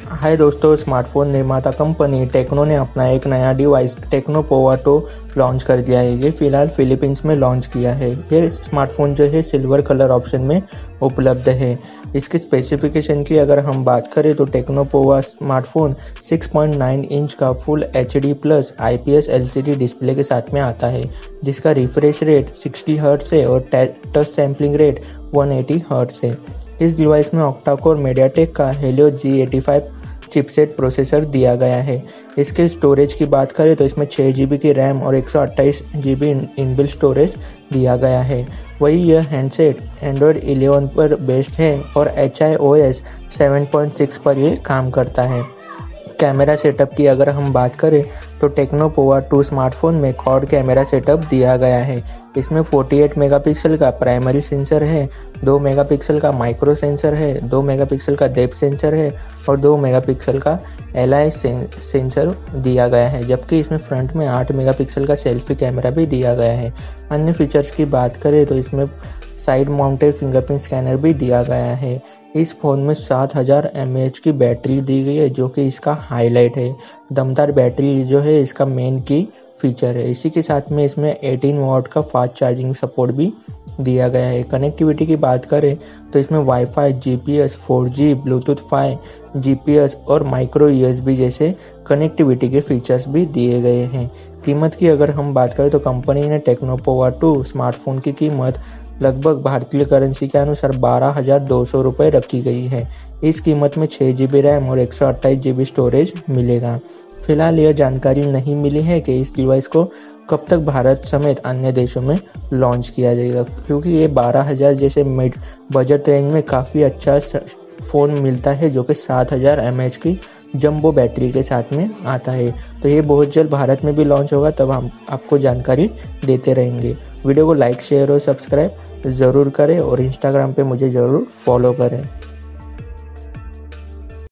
हाय दोस्तों, स्मार्टफोन निर्माता company techno ने अपना एक नया डिवाइस टेक्नो पोवा 2 लॉन्च कर दिया है। ये फिलहाल फिलीपींस में लॉन्च किया है। ये स्मार्टफोन जो है सिल्वर कलर ऑप्शन में उपलब्ध है। इसके स्पेसिफिकेशन की अगर हम बात करें तो टेक्नो पोवा स्मार्टफोन 6.9 इंच का full HD plus IPS LCD display के साथ में आता है, जिसका रिफ्रेश रेट 60 हर्ट्ज है और टच सैम्पलिंग रेट 180 हर्ट्ज है। इस डिवाइस में ऑक्टा कोर मीडियाटेक का हेलियो G85 चिपसेट प्रोसेसर दिया गया है। इसके स्टोरेज की बात करें तो इसमें 6 GB की रैम और 128 GB इनबिल्ट स्टोरेज दिया गया है। वही यह हैंडसेट एंड्रॉयड 11 पर बेस्ड है और HiOS 7.6 पर ये काम करता है। कैमरा सेटअप की अगर हम बात करें तो टेक्नो पोवा 2 स्मार्टफोन में क्वाड कैमरा सेटअप दिया गया है। इसमें 48 मेगापिक्सल का प्राइमरी सेंसर है, 2 मेगापिक्सल का माइक्रो सेंसर है, 2 मेगापिक्सल का डेप्थ सेंसर है और 2 मेगापिक्सल का LI सेंसर दिया गया है। जबकि इसमें फ्रंट में 8 मेगापिक्सल का सेल्फी कैमरा भी दिया गया है। अन्य फीचर्स की बात करें तो इसमें साइड माउंटेड फिंगरप्रिंट स्कैनर भी दिया गया है। इस फ़ोन में 7000 mAh की बैटरी दी गई है, जो कि इसका हाईलाइट है। दमदार बैटरी जो है इसका मेन की फीचर है। इसी के साथ में इसमें 18 वाट का फास्ट चार्जिंग सपोर्ट भी दिया गया है। कनेक्टिविटी की बात करें तो इसमें wifi, GPS, 4G, Bluetooth 5, GPS और माइक्रो USB जैसे कनेक्टिविटी के फीचर्स भी दिए गए हैं। कीमत की अगर हम बात करें तो कंपनी ने टेक्नो पोवा 2 स्मार्टफोन की कीमत लगभग भारतीय करेंसी के अनुसार 12,200 रुपये रखी गई है। इस कीमत में 6 GB रैम और 128 GB स्टोरेज मिलेगा। फिलहाल यह जानकारी नहीं मिली है कि इस डिवाइस को कब तक भारत समेत अन्य देशों में लॉन्च किया जाएगा, क्योंकि ये 12,000 जैसे मिड बजट रेंज में काफ़ी अच्छा फ़ोन मिलता है, जो कि 7000 mAh की जंबो बैटरी के साथ में आता है। तो ये बहुत जल्द भारत में भी लॉन्च होगा, तब हम आपको जानकारी देते रहेंगे। वीडियो को लाइक, शेयर और सब्सक्राइब ज़रूर करें और इंस्टाग्राम पे मुझे ज़रूर फॉलो करें।